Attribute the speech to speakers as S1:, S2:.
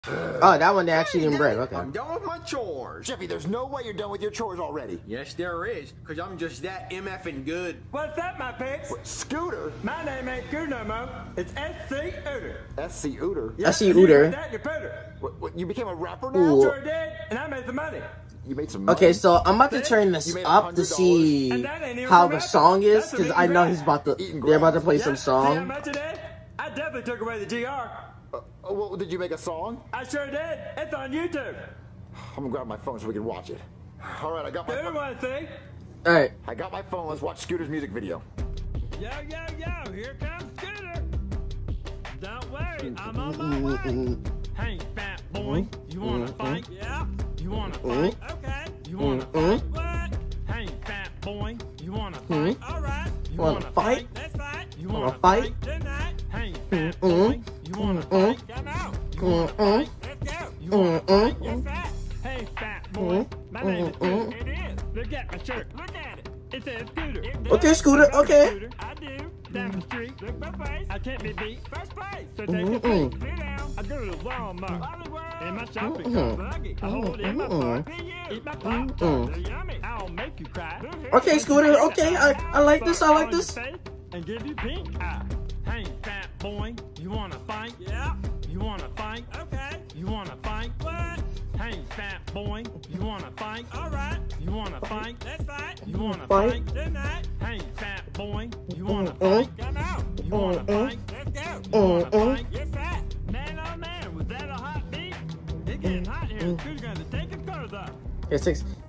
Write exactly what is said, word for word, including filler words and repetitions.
S1: Oh, that one they actually didn't break. Okay.
S2: I'm done with my chores.
S3: Jeffy, there's no way you're done with your chores already.
S2: Yes, there is, because I'm just that MFing good.
S4: What's up, my pigs?
S3: What, Scooter?
S4: My name ain't Scooter no more. It's S C Ooter.
S3: S C Ooter?
S1: I see Ooter.
S4: That, you pooter.
S3: What, what, you became a rapper now?
S1: Ooh.
S4: Sure did, and I made some money.
S3: You made some money.
S1: Okay, so I'm about to turn this
S3: You made
S1: up to
S3: one hundred dollars.
S1: see
S4: And that ain't even
S1: how
S4: from
S1: the
S4: rapping.
S1: song is,
S4: That's a
S1: because
S4: big
S1: I know
S4: rap.
S1: he's about to.
S3: Eating
S1: They're about to
S3: grass.
S1: play
S4: Yeah,
S1: some
S4: see how
S1: song.
S4: much it is? I definitely took away the G R.
S3: Uh, oh, well, did you make a song?
S4: I sure did. It's on YouTube.
S3: I'm gonna grab my phone so we can watch it. All right, I got my
S4: Scooter
S3: phone.
S4: wanna see?
S1: All right.
S3: I got my phone. Let's watch Scooter's music video.
S4: Yo, yo, yo, here comes Scooter. Don't worry, I'm on my way. Hey, fat boy, you wanna fight? Yeah. You wanna fight? Okay. You wanna fight? What? Hey, fat boy, you wanna fight? All right. You
S1: Wanna
S4: wanna
S1: fight?
S4: fight? Let's fight. You
S1: Wanna
S4: wanna
S1: fight?
S4: fight tonight? Hey, fat boy, you wanna fight? Come out. You wanna fight? Let's go. You wanna fight? You're fat. Hey, fat boy. My name is Scooter. It is. Look at my shirt. Look at it. It says Scooter. It does.
S1: Okay, Scooter. Okay.
S4: Scooter. I do. Down the street. Look my face. I can't be beat. First place. So take a seat. Sit down. I go to Walmart. Hollywood. In my shopping cart. Buggy. I hold it in my part. Eat my pop. They're yummy. I'll make you cry.
S1: Okay, Scooter. Okay, I I like this. I like this.
S4: And give you pink eye. Hey, fat boy. You wanna fight? Yeah. You wanna fight? Okay. You wanna fight? What? Hey, fat boy. You wanna fight? All right. You wanna fight? Let's fight. You wanna
S1: Fight.
S4: fight? Tonight. Hey, fat boy. You wanna fight? Come out. You wanna fight? Let's go. You wanna fight? You're fat. Man, oh man, was that a hot beat? It's getting hot here. Scooter's gonna take his clothes off.
S1: Okay, six.